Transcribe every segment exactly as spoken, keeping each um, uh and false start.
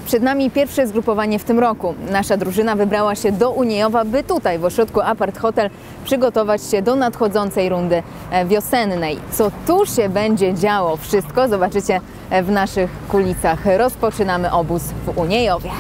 Przed nami pierwsze zgrupowanie w tym roku. Nasza drużyna wybrała się do Uniejowa, by tutaj w ośrodku Apart Hotel przygotować się do nadchodzącej rundy wiosennej. Co tu się będzie działo, wszystko zobaczycie w naszych kulisach. Rozpoczynamy obóz w Uniejowie.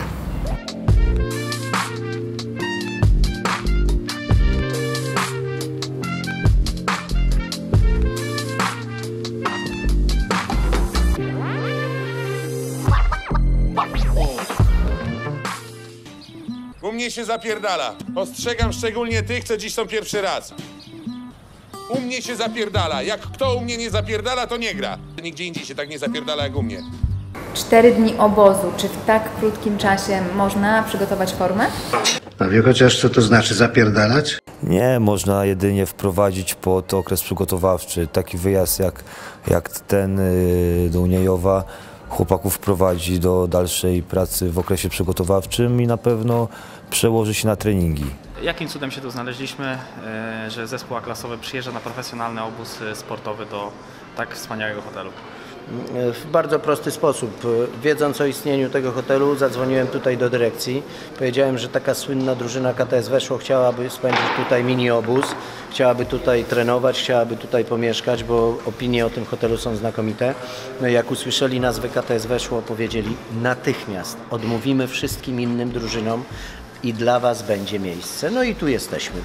U mnie się zapierdala. Ostrzegam szczególnie tych, co dziś są pierwszy raz. U mnie się zapierdala. Jak kto u mnie nie zapierdala, to nie gra. Nigdzie indziej się tak nie zapierdala jak u mnie. Cztery dni obozu. Czy w tak krótkim czasie można przygotować formę? A wie chociaż co to znaczy zapierdalać? Nie, można jedynie wprowadzić pod okres przygotowawczy. Taki wyjazd jak, jak ten yy, do Uniejowa chłopaków wprowadzi do dalszej pracy w okresie przygotowawczym i na pewno przełoży się na treningi. Jakim cudem się tu znaleźliśmy, że zespół A-klasowy przyjeżdża na profesjonalny obóz sportowy do tak wspaniałego hotelu? W bardzo prosty sposób. Wiedząc o istnieniu tego hotelu, zadzwoniłem tutaj do dyrekcji. Powiedziałem, że taka słynna drużyna K T S Weszło chciałaby spędzić tutaj mini obóz, chciałaby tutaj trenować, chciałaby tutaj pomieszkać, bo opinie o tym hotelu są znakomite. No i jak usłyszeli nazwę K T S Weszło, powiedzieli natychmiast odmówimy wszystkim innym drużynom i dla Was będzie miejsce. No i tu jesteśmy.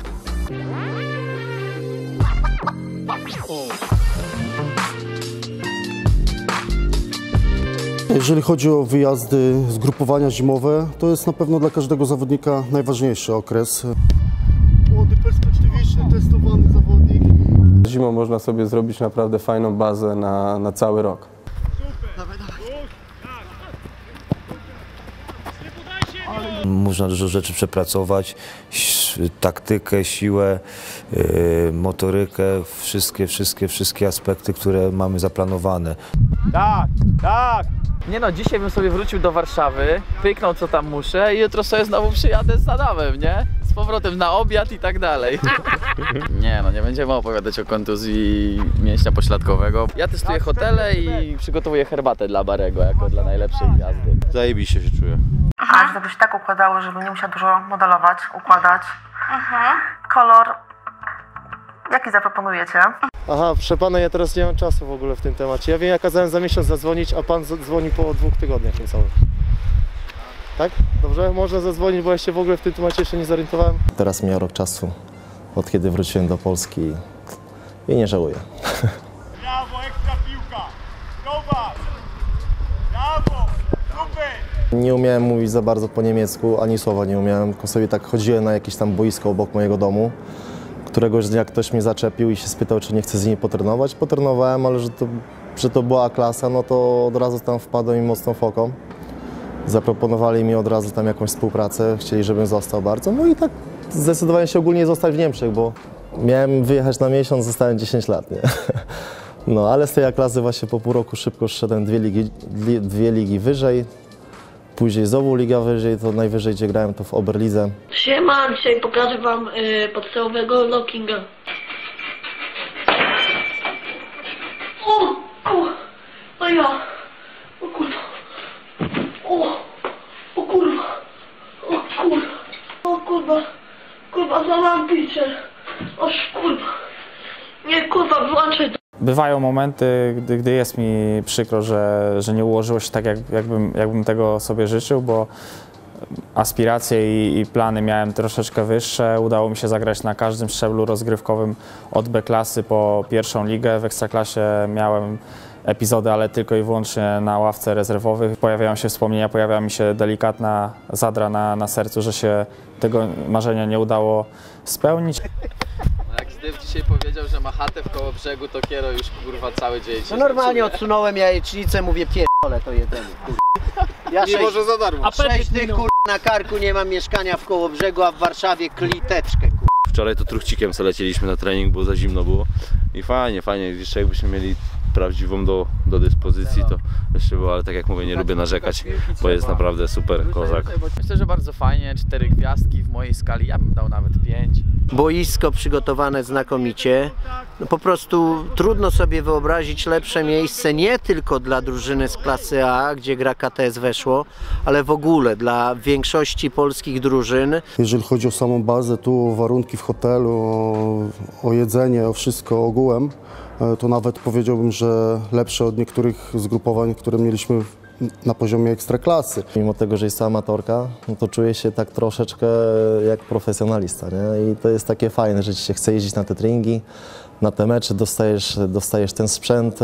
Jeżeli chodzi o wyjazdy, zgrupowania zimowe, to jest na pewno dla każdego zawodnika najważniejszy okres. Młody, perspektywiczny, testowany zawodnik. Zimą można sobie zrobić naprawdę fajną bazę na, na cały rok. Można dużo rzeczy przepracować, taktykę, siłę, yy, motorykę, wszystkie, wszystkie, wszystkie aspekty, które mamy zaplanowane. Tak, tak! Nie no, dzisiaj bym sobie wrócił do Warszawy, pyknął co tam muszę i jutro sobie znowu przyjadę z Adamem, nie? Z powrotem na obiad i tak dalej. Nie no, nie będziemy opowiadać o kontuzji mięśnia pośladkowego. Ja testuję hotele i przygotowuję herbatę dla Barego jako dla najlepszej gwiazdy. Zajebiście się czuję. A żeby się tak układało, żebym nie musiała dużo modelować, układać. Aha. Kolor. Jaki zaproponujecie? Aha, proszę pana, ja teraz nie mam czasu w ogóle w tym temacie. Ja wiem, ja kazałem za miesiąc zadzwonić, a pan dzwoni po dwóch tygodniach niecałych. Tak? Dobrze? Można zadzwonić, bo ja się w ogóle w tym temacie jeszcze nie zorientowałem. Teraz miał rok czasu, od kiedy wróciłem do Polski i nie żałuję. Brawo, ekstra piłka! Zobacz! Brawo! Super! Nie umiałem mówić za bardzo po niemiecku, ani słowa nie umiałem, tylko sobie tak chodziłem na jakieś tam boisko obok mojego domu. Któregoś dnia ktoś mnie zaczepił i się spytał, czy nie chcę z nimi potrenować. Potrenowałem, ale że to, że to była klasa, no to od razu tam wpadłem im mocną foką. Zaproponowali mi od razu tam jakąś współpracę, chcieli, żebym został bardzo. No i tak zdecydowałem się ogólnie zostać w Niemczech, bo miałem wyjechać na miesiąc, zostałem dziesięć lat, nie? No ale z tej A-klasy właśnie po pół roku szybko szedłem dwie ligi, dwie ligi wyżej. Później znowu liga wyżej, to najwyżej gdzie grałem to w Oberlidze. Siema, dzisiaj pokażę wam y, podstawowego lockinga. O, o, o ja, o kurwa, o, o kurwa, o kurwa, o kurwa, kurwa, załam pitcher, oż kurwa, nie kurwa, wyłączaj to. Bywają momenty, gdy, gdy jest mi przykro, że, że nie ułożyło się tak, jak, jakbym, jakbym tego sobie życzył, bo aspiracje i, i plany miałem troszeczkę wyższe. Udało mi się zagrać na każdym szczeblu rozgrywkowym od B-klasy po pierwszą ligę. W Ekstraklasie miałem epizody, ale tylko i wyłącznie na ławce rezerwowych. Pojawiają się wspomnienia, pojawia mi się delikatna zadra na, na sercu, że się tego marzenia nie udało spełnić. Jak Zdyw dzisiaj powiedział, że ma chatę w Kołobrzegu, to Kiero już kurwa cały dzień się No normalnie odsunąłem jajecznicę, mówię pierdolę to jedzenie, kurwa. Ja nie może za darmo. A sześć tych kurwa na karku, nie mam mieszkania w Kołobrzegu, a w Warszawie kliteczkę, kurwa. Wczoraj to truchcikiem sobie lecieliśmy na trening, bo za zimno było i fajnie, fajnie, jeszcze jakbyśmy mieli prawdziwą do, do dyspozycji, to jeszcze było, ale tak jak mówię, nie lubię narzekać, bo jest naprawdę super kozak. Myślę, że bardzo fajnie, cztery gwiazdki w mojej skali, ja bym dał nawet pięć. Boisko przygotowane znakomicie. No po prostu trudno sobie wyobrazić lepsze miejsce nie tylko dla drużyny z klasy A, gdzie gra K T S Weszło, ale w ogóle dla większości polskich drużyn. Jeżeli chodzi o samą bazę, tu o warunki w hotelu, o, o jedzenie, o wszystko ogółem, to nawet powiedziałbym, że lepsze od niektórych zgrupowań, które mieliśmy na poziomie ekstraklasy. Mimo tego, że jest to amatorka, no to czuję się tak troszeczkę jak profesjonalista, nie? I to jest takie fajne, że ci się chce jeździć na te treningi, na te mecze, dostajesz, dostajesz ten sprzęt.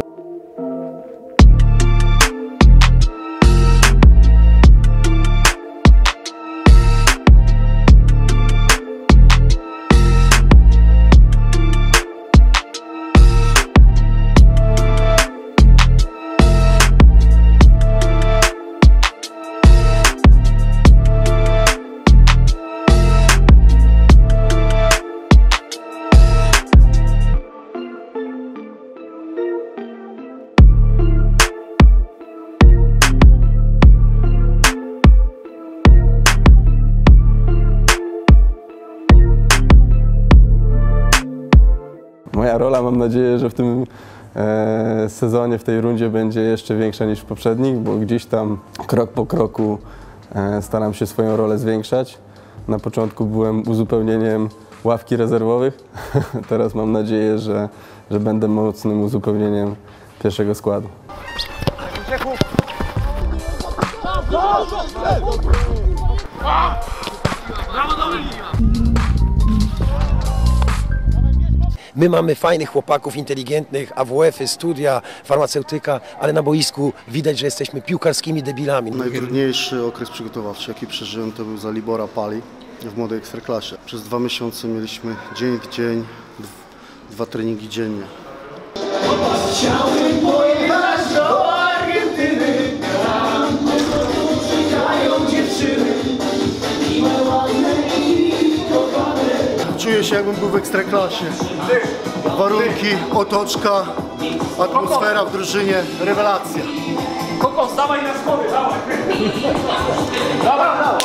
Moja rola, mam nadzieję, że w tym e, sezonie, w tej rundzie będzie jeszcze większa niż w poprzednich, bo gdzieś tam krok po kroku e, staram się swoją rolę zwiększać. Na początku byłem uzupełnieniem ławki rezerwowych, teraz mam nadzieję, że, że będę mocnym uzupełnieniem pierwszego składu. My mamy fajnych chłopaków, inteligentnych, A W F-y, studia, farmaceutyka, ale na boisku widać, że jesteśmy piłkarskimi debilami. Najtrudniejszy okres przygotowawczy, jaki przeżyłem, to był za Libora Pali w młodej ekstraklasie. Przez dwa miesiące mieliśmy dzień w dzień, dwa treningi dziennie. Chciałbym pojechać do Argentyny, tam czekają dziewczyny, miłe, ładne i kochane. Czuję się, jakbym był w ekstraklasie. Warunki, otoczka, atmosfera w drużynie, rewelacja. Kokos, dawaj na schody, dawaj! Dawaj, dawaj!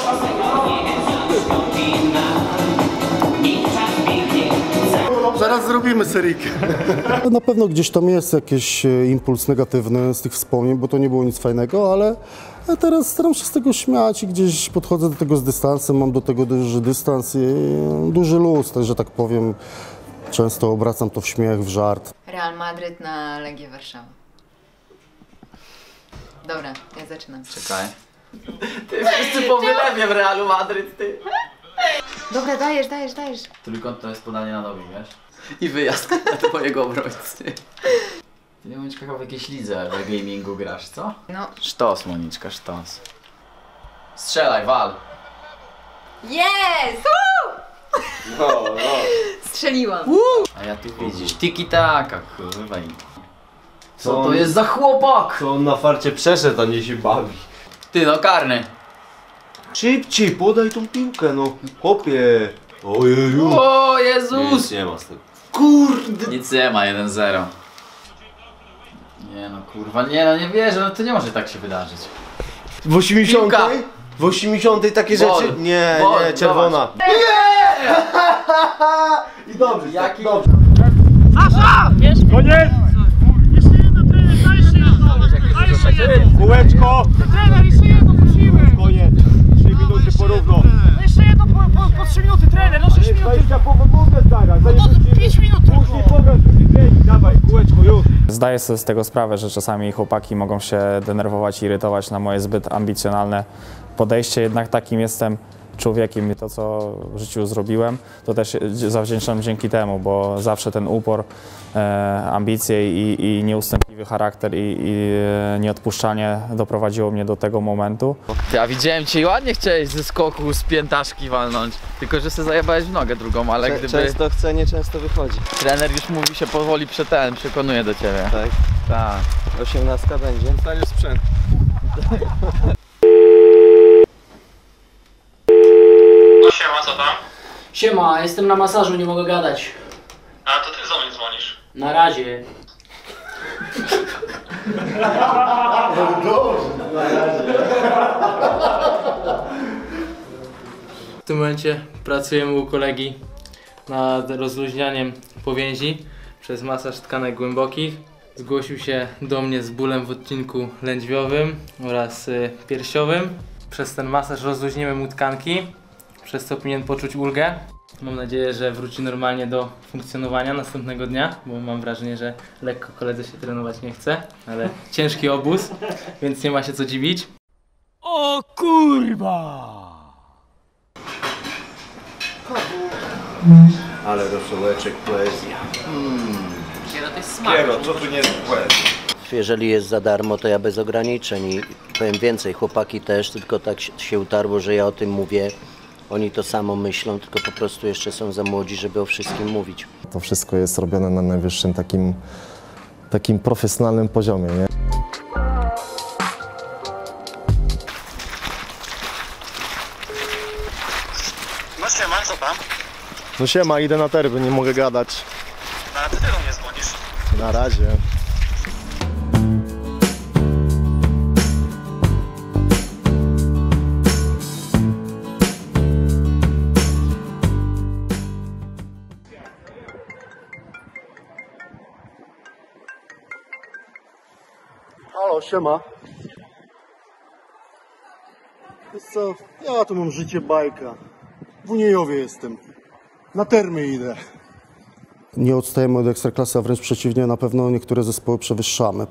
Zaraz zrobimy seryjkę. Na pewno gdzieś tam jest jakiś impuls negatywny z tych wspomnień, bo to nie było nic fajnego, ale teraz staram się z tego śmiać i gdzieś podchodzę do tego z dystansem, mam do tego duży dystans i duży luz, tak, że tak powiem. Często obracam to w śmiech, w żart. Real Madryt na Legię Warszawa. Dobra, ja zaczynam. Czekaj. Ty wszyscy po wylewie w Realu Madryt, ty. Dobra, dajesz, dajesz, dajesz. Trójkąt to jest podanie na nogi, wiesz? I wyjazd na twojego obrońcy. Ty nie Moniczka chyba w jakiejś lidze w gamingu grasz, co? No. Sztos, Moniczka, sztos. Strzelaj, wal. Jest! No, no. Strzeliłam. A ja tu widzisz, tiki-taka, kurwa. Co to jest za chłopak? Co on na farcie przeszedł, a nie się bawi. Ty no, karny. Szybciej, podaj tą piłkę, no. Chłopie. Ojeju. O Jezus! Nic nie ma z tego. Kurde! Nic nie ma, jeden zero. Nie no, kurwa, nie no, nie wierzę, no to nie może tak się wydarzyć. W osiemdziesiątej? Piłka. W osiemdziesiątej takie Bol. rzeczy? Nie, Bol, nie, czerwona. Nie! I dobrze, jaki dobrze. Sasza! Wiesz? Koniec! Jeszcze jedno, trener, daj jeszcze jedno! Daj jeszcze jedno! Kółeczko! Trener, jeszcze jedno, prosimy! Koniec. trzy minuty porówno. No jeszcze jedno po, po, po trzy minuty, trener, no sześć minut! dwadzieścia powodówkę zaraz. No to pięć minut tylko! Później pograć, drugi trening, dawaj, kółeczko, już. Zdaję sobie z tego sprawę, że czasami chłopaki mogą się denerwować i irytować na moje zbyt ambicjonalne podejście, jednak takim jestem człowiekiem i to, co w życiu zrobiłem, to też zawdzięczam dzięki temu, bo zawsze ten upór, e, ambicje i, i nieustępliwy charakter i, i nieodpuszczanie doprowadziło mnie do tego momentu. Ty, a widziałem cię i ładnie chciałeś ze skoku z piętaszki walnąć, tylko że sobie zajebałeś w nogę drugą, ale Cze- gdyby... Często chce, nie często wychodzi. Trener już mówi się powoli przed ten, przekonuje do ciebie. Tak. Tak. Osiemnastka będzie. Dostaniesz sprzęt. No siema, co tam? Siema, jestem na masażu, nie mogę gadać. A to ty do mnie dzwonisz. Na razie. W tym momencie pracujemy u kolegi nad rozluźnianiem powięzi przez masaż tkanek głębokich. Zgłosił się do mnie z bólem w odcinku lędźwiowym oraz y, piersiowym. Przez ten masaż rozluźnimy mu tkanki, przez co powinien poczuć ulgę. Mam nadzieję, że wróci normalnie do funkcjonowania następnego dnia, bo mam wrażenie, że lekko koledze się trenować nie chce, ale ciężki obóz, więc nie ma się co dziwić. O kurwa! Ale rosołeczek, poezja. Mm. Kiero, to jest smak. Kiero, co tu nie jest poezja? Jeżeli jest za darmo, to ja bez ograniczeń i powiem więcej, chłopaki też, tylko tak się utarło, że ja o tym mówię. Oni to samo myślą, tylko po prostu jeszcze są za młodzi, żeby o wszystkim mówić. To wszystko jest robione na najwyższym takim, takim profesjonalnym poziomie, nie? No siema, co tam? No siema, idę na terby, nie mogę gadać. No a ty do mnie dzwonisz? Na razie. Halo, siema. Wiesz co, ja tu mam życie bajka. W Uniejowie jestem. Na termy idę. Nie odstajemy od Ekstraklasy, a wręcz przeciwnie, na pewno niektóre zespoły przewyższamy.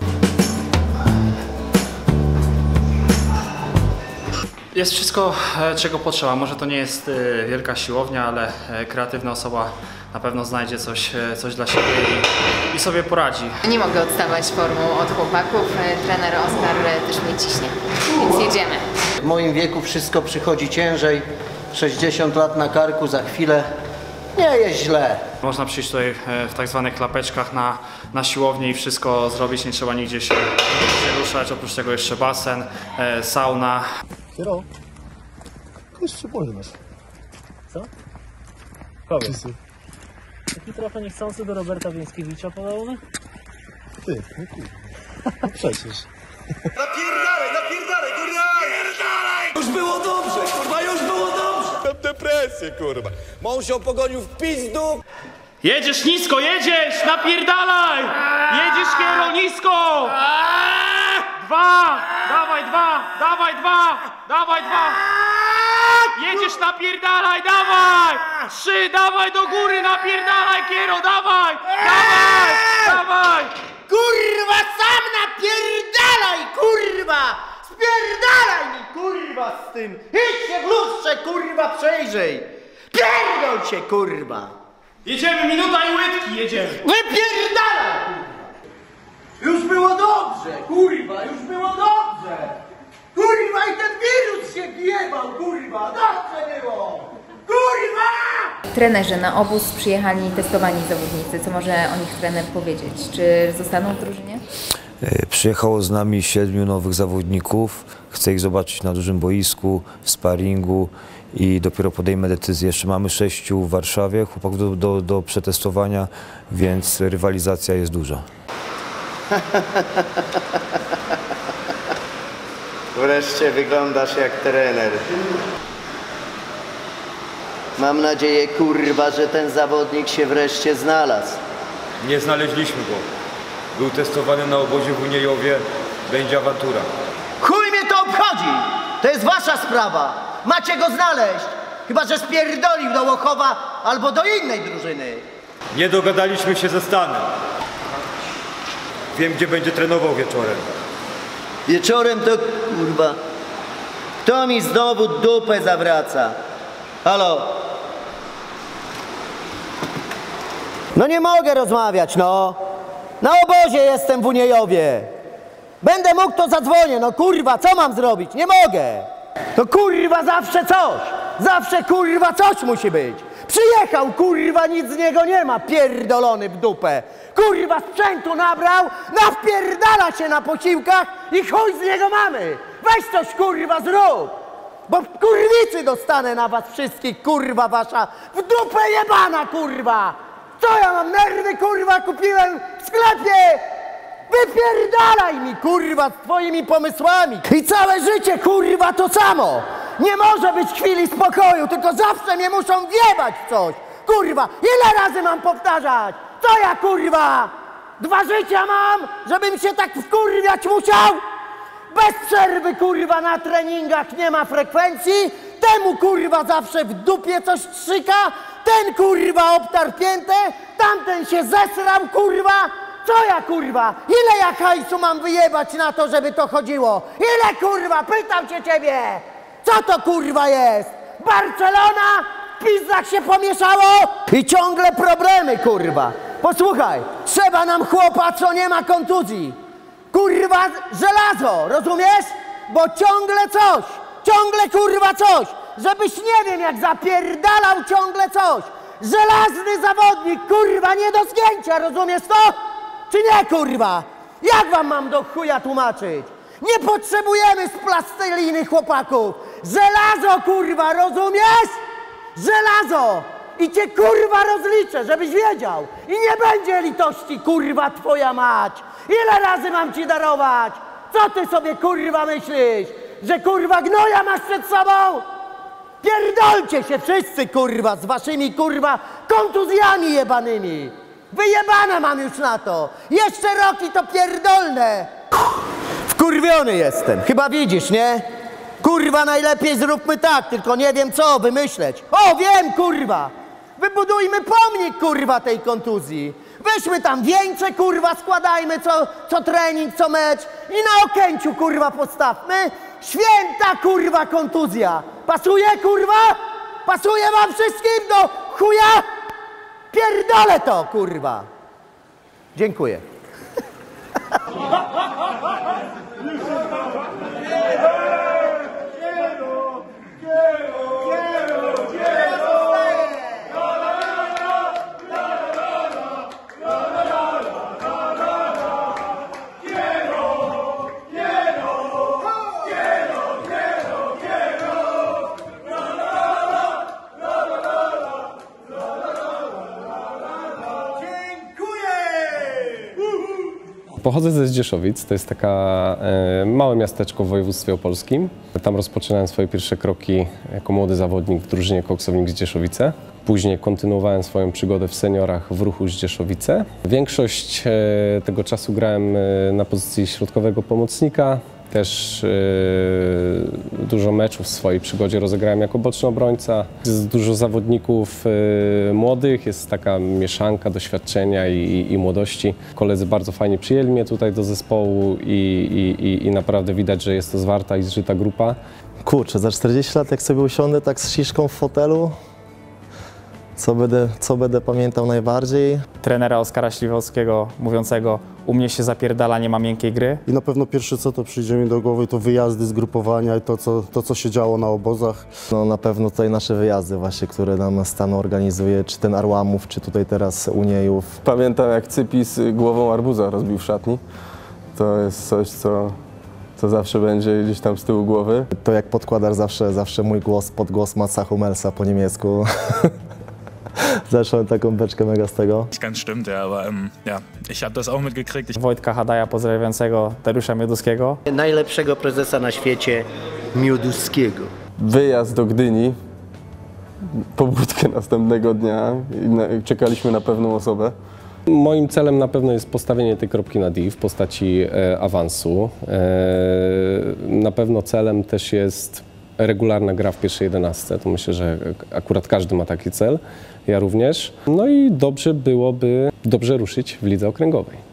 Jest wszystko, czego potrzeba. Może to nie jest wielka siłownia, ale kreatywna osoba na pewno znajdzie coś, coś dla siebie i, i sobie poradzi. Nie mogę odstawać formą od chłopaków. Trener Oskar też mnie ciśnie, więc jedziemy. W moim wieku wszystko przychodzi ciężej. sześćdziesiąt lat na karku, za chwilę nie jest źle. Można przyjść tutaj w tak zwanych klapeczkach na, na siłownię i wszystko zrobić, nie trzeba nigdzie się, się ruszać. Oprócz tego jeszcze basen, e, sauna. Kiero, kogoś przypomnisz. Co? Kogo? Taki trochę niechcący do Roberta Więckiewicza podobny? Ty, no kurwa. No przecież. Napierdalaj, napierdalaj, kurwa! Napierdalaj! Już było dobrze, kurwa, już było dobrze! Mam depresję, kurwa. Mąż się pogonił w pizdu. Jedziesz nisko, jedziesz! Napierdalaj! Jedziesz, Kiero, nisko! Dwa! Dawaj dwa! Dawaj dwa! Dawaj dwa! Jedziesz, napierdalaj, dawaj! Trzy, dawaj do góry, napierdalaj, Kiero, dawaj! Dawaj! Dawaj! Kurwa, sam napierdalaj, kurwa! Spierdalaj mi, kurwa, z tym! Idź się w lustrze, kurwa, przejrzyj! Pierdol się, kurwa! Jedziemy, minuta i łydki, jedziemy! Wypierdalaj, kurwa! Już było dobrze, kurwa, już było dobrze! Kurwa, i ten wirus się wjebał, kurwa! Dobrze było! Kurwa! Trenerzy, na obóz przyjechali testowani zawodnicy. Co może o nich trener powiedzieć? Czy zostaną w drużynie? Przyjechało z nami siedmiu nowych zawodników. Chcę ich zobaczyć na dużym boisku, w sparingu i dopiero podejmę decyzję. Jeszcze mamy sześciu w Warszawie, chłopaków do, do, do przetestowania, więc rywalizacja jest duża. Wreszcie wyglądasz jak trener. Mam nadzieję, kurwa, że ten zawodnik się wreszcie znalazł. Nie znaleźliśmy go. Był testowany na obozie w Uniejowie. Będzie awantura. Chuj mnie to obchodzi! To jest wasza sprawa! Macie go znaleźć! Chyba że spierdolił do Łochowa albo do innej drużyny. Nie dogadaliśmy się ze Stanem. Wiem, gdzie będzie trenował wieczorem. Wieczorem to, kurwa, kto mi znowu dupę zawraca? Halo? No nie mogę rozmawiać, no. Na obozie jestem w Uniejowie. Będę mógł, to zadzwonię, no kurwa, co mam zrobić? Nie mogę. To kurwa zawsze coś. Zawsze kurwa coś musi być. Przyjechał, kurwa, nic z niego nie ma, pierdolony w dupę. Kurwa, sprzętu nabrał, nawpierdala się na posiłkach i chuj z niego mamy. Weź coś, kurwa, zrób. Bo kurwicy dostanę na was wszystkich, kurwa wasza, w dupę jebana, kurwa. Co ja mam, nerwy, kurwa, kupiłem w sklepie? Wypierdalaj mi, kurwa, z twoimi pomysłami. I całe życie, kurwa, to samo. Nie może być chwili spokoju, tylko zawsze mnie muszą wjebać w coś. Kurwa, ile razy mam powtarzać? Co ja, kurwa? Dwa życia mam, żebym się tak wkurwiać musiał? Bez przerwy, kurwa, na treningach nie ma frekwencji. Temu, kurwa, zawsze w dupie coś trzyka. Ten, kurwa, obtarł piętę. Tamten się zesrał, kurwa. Co ja, kurwa? Ile ja hajsu mam wyjebać na to, żeby to chodziło? Ile, kurwa? Pytam cię ciebie. Co to, kurwa, jest? Barcelona? W pizdach się pomieszało? I ciągle problemy, kurwa. Posłuchaj, trzeba nam chłopa, co nie ma kontuzji. Kurwa, żelazo, rozumiesz? Bo ciągle coś, ciągle, kurwa, coś. Żebyś nie wiem jak zapierdalał ciągle coś. Żelazny zawodnik, kurwa, nie do zgięcia, rozumiesz to? Czy nie, kurwa? Jak wam mam do chuja tłumaczyć? Nie potrzebujemy z plasteliny chłopaków. Żelazo, kurwa, rozumiesz? Żelazo! I cię, kurwa, rozliczę, żebyś wiedział. I nie będzie litości, kurwa, twoja mać. Ile razy mam ci darować? Co ty sobie, kurwa, myślisz? Że, kurwa, gnoja masz przed sobą? Pierdolcie się wszyscy, kurwa, z waszymi, kurwa, kontuzjami jebanymi. Wyjebane mam już na to. Jeszcze roki to pierdolne. Wkurwiony jestem. Chyba widzisz, nie? Kurwa, najlepiej zróbmy tak, tylko nie wiem co wymyśleć. O, wiem, kurwa. Wybudujmy pomnik, kurwa, tej kontuzji. Weźmy tam wieńcze, kurwa, składajmy co, co trening, co mecz i na Okęciu, kurwa, postawmy. Święta, kurwa, kontuzja. Pasuje, kurwa? Pasuje wam wszystkim do chuja? Pierdolę to, kurwa. Dziękuję. Pochodzę ze Zdzieszowic, to jest taka e, małe miasteczko w województwie opolskim. Tam rozpoczynałem swoje pierwsze kroki jako młody zawodnik w drużynie Koksownik Zdzieszowice. Później kontynuowałem swoją przygodę w seniorach w Ruchu Zdzieszowice. Większość e, tego czasu grałem e, na pozycji środkowego pomocnika. Też e, dużo meczów w swojej przygodzie rozegrałem jako boczny obrońca. Jest dużo zawodników e, młodych, jest taka mieszanka doświadczenia i, i, i młodości. Koledzy bardzo fajnie przyjęli mnie tutaj do zespołu i, i, i, i naprawdę widać, że jest to zwarta i zżyta grupa. Kurczę, za czterdzieści lat jak sobie usiądę tak z sziszką w fotelu, co będę, co będę pamiętał najbardziej? Trenera Oskara Śliwowskiego mówiącego: u mnie się zapierdala, nie ma miękkiej gry. I na pewno pierwsze co to przyjdzie mi do głowy to wyjazdy, zgrupowania i to co, to, co się działo na obozach. No na pewno tutaj nasze wyjazdy właśnie, które nam stan organizuje, czy ten Arłamów, czy tutaj teraz Uniejów. Pamiętam jak Cypis głową arbuza rozbił w szatni. To jest coś, co, co zawsze będzie gdzieś tam z tyłu głowy. To jak podkładasz zawsze, zawsze mój głos pod głos Matsa Hummelsa po niemiecku. Zacząłem taką beczkę mega z tego. Ganz stimmt, ja, aber um, ja, ich habe das auch mitgekriegt. Ich... Wojtka Hadaja pozdrawiającego Dariusza Mioduskiego. Najlepszego prezesa na świecie, Mioduskiego. Wyjazd do Gdyni, pobudkę następnego dnia i na, czekaliśmy na pewną osobę. Moim celem na pewno jest postawienie tej kropki na D w postaci e, awansu. E, na pewno celem też jest regularna gra w pierwszej jedenastce. To myślę, że akurat każdy ma taki cel, ja również. No i dobrze byłoby dobrze ruszyć w lidze okręgowej.